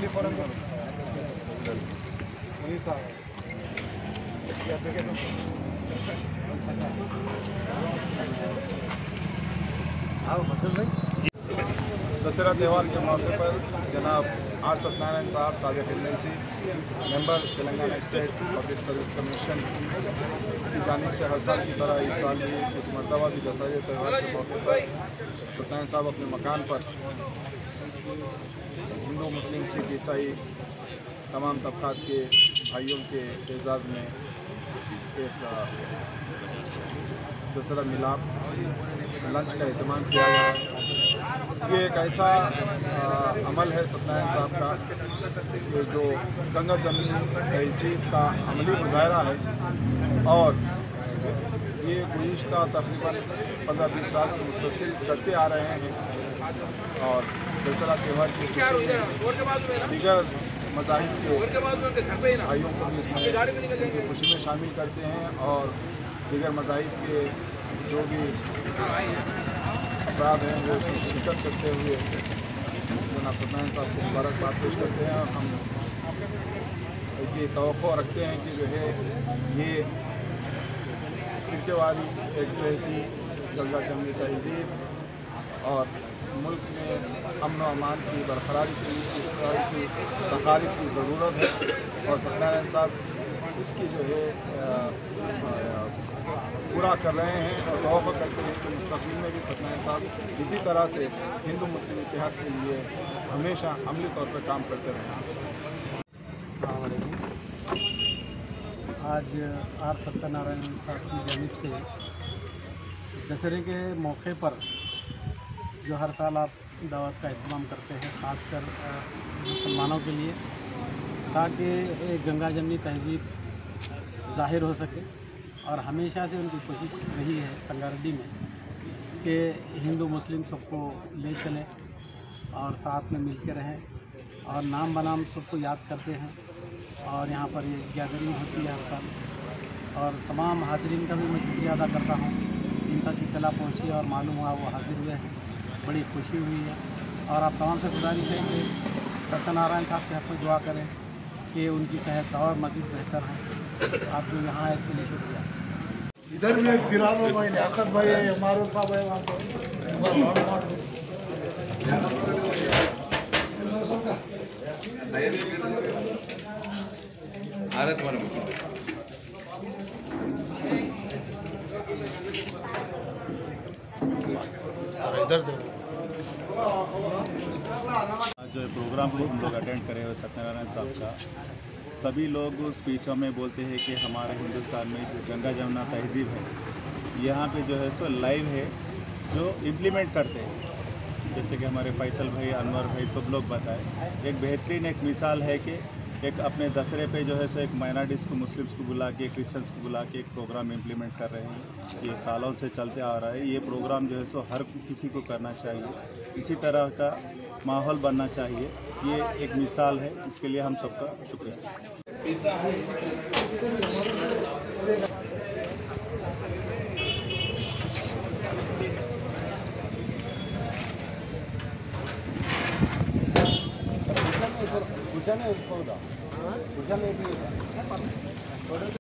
दशहरा त्यौहार के मौके पर जनाब आर सत्यनारायण साहब साबिक MLC member Telangana state public service commission की जानिब से हर साल की तरह इस साल भी इस मरतबा भी दशहरे त्यौहार के मौके पर सत्यनारायण साहब अपने मकान पर हिंदू मुस्लिम सिख ईसाई तमाम तबक़ात के भाइयों के एजाज़ में एक दशहरा मिलाप लंच का एहतमाम किया गया है। ये एक ऐसा अमल है सत्यनारायण साहब का कि जो गंगा जमनी तहजीब का अमली मुजाहरा है और ये गुज़िश्ता तकरीबन 15-20 साल से मुसलसल करते आ रहे हैं और दशहरा त्यौहार की दीगर मज़ाहिब के भाइयों को भी इसमें खुशी में शामिल करते हैं और दीगर मज़ाहिब के जो भी अपराध हैं वो उसमें शिरकत करते हुए जनाब सत्यनारायण साहब को मुबारकबाद पेश करते हैं। और हम ऐसी तवक्को रखते हैं कि जो है ये फिरके वाली एक जहती गंगा जमनी तहजीब और मुल्क में अमन व अमान की बरकरारी के लिए इस तरह की तकारीब की ज़रूरत है और सत्यनारायण साहब इसकी जो है पूरा कर रहे हैं और तवक्को करते हैं कि मुस्तक़बिल में भी सत्यनारायण साहब इसी तरह से हिंदू मुस्लिम इत्तेहाद के लिए हमेशा अमली तौर पर काम करते रहें। आज आर सत्यनारायण साहब की जानिब से दशहरे के मौके पर जो हर साल आप दावत का एहतमाम करते हैं ख़ासकर मुसलमानों के लिए ताकि गंगा जमनी तहजीब ज़ाहिर हो सके और हमेशा से उनकी कोशिश रही है संगारेड्डी में कि हिंदू मुस्लिम सबको ले चलें और साथ में मिल के रहें और नाम बनाम सबको याद करते हैं और यहाँ पर ये गैदरिंग होती है हर साल और तमाम हाज़रीन का भी मैं शुक्रिया अदा करता हूँ जिन तक इत्तला पहुँची और मालूम हुआ वो हाजिर हुए हैं। बड़ी खुशी हुई है और आप तमाम से गुजारिश है कि सत्यनारायण साहब के हक़ में दुआ करें कि उनकी सेहत और मज़ीद बेहतर है। आप जो यहाँ है इसके लिए शुक्रिया। इधर भी एक गिरानो भाई लियाकत भाई है हमारे साहब है वहाँ पर इधर जो प्रोग्राम को हम लोग अटेंड करे हुए सत्यनारायण साहब का सभी लोग स्पीचों में बोलते हैं कि हमारे हिंदुस्तान में जो गंगा जमुना तहजीब है यहाँ पे जो है सो लाइव है जो इम्प्लीमेंट करते हैं। जैसे कि हमारे फैसल भाई अनवर भाई सब लोग बताए एक बेहतरीन एक मिसाल है कि एक अपने दशहरे पे जो है सो एक माइनॉरिटीज़ को मुस्लिम्स को बुला के क्रिश्चियंस को बुला के एक प्रोग्राम इम्प्लीमेंट कर रहे हैं। ये सालों से चलते आ रहा है। ये प्रोग्राम जो है सो हर किसी को करना चाहिए, इसी तरह का माहौल बनना चाहिए। ये एक मिसाल है, इसके लिए हम सबका शुक्रिया।